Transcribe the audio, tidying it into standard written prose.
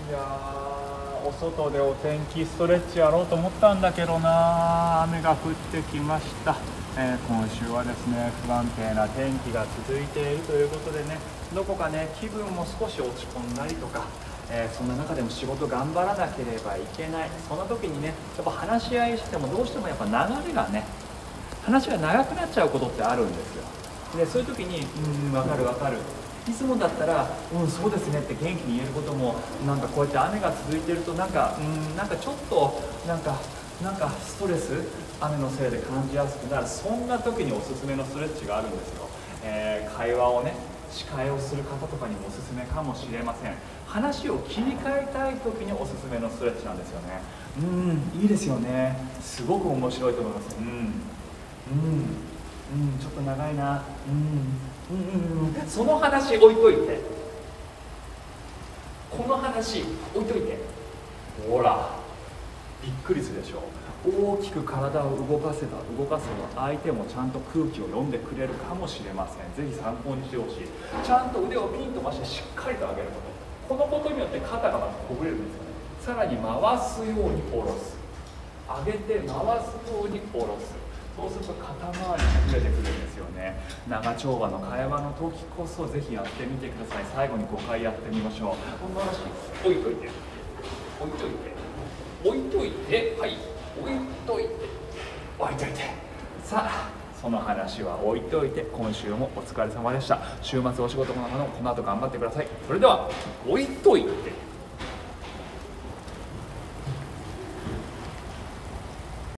いやー、お外でお天気ストレッチやろうと思ったんだけどな、雨が降ってきました。今週はですね、不安定な天気が続いているということでね、どこかね、気分も少し落ち込んだりとか、そんな中でも仕事頑張らなければいけない、その時にね、やっぱ話し合いしてもどうしてもやっぱ流れがね、話が長くなっちゃうことってあるんですよ。でそういう時に分かる分かる、いつもだったらそうですねって元気に言えることも、なんかこうやって雨が続いてるとなんかちょっとなんかストレス、雨のせいで感じやすくなる、そんな時におすすめのストレッチがあるんですよ。会話をね、司会をする方とかにもおすすめかもしれません。話を切り替えたい時におすすめのストレッチなんですよね。いいですよね。すごく面白いと思います。ちょっと長いな。その話置いといて、この話置いといて、ほらびっくりするでしょ。大きく体を動かせば相手もちゃんと空気を読んでくれるかもしれません。ぜひ参考にしてほしい。ちゃんと腕をピンと回してしっかりと上げること、このことによって肩がまずほぐれるんですよね。さらに回すように下ろす、上げて回すように下ろす、そうすると肩周りがずれてくるんですよね。長丁場の会話の時こそぜひやってみてください。最後に5回やってみましょう。この話置いといて、はい、置いといて、さあその話は置いといて、今週もお疲れ様でした。週末お仕事の方もこの後頑張ってください。それでは置いといて。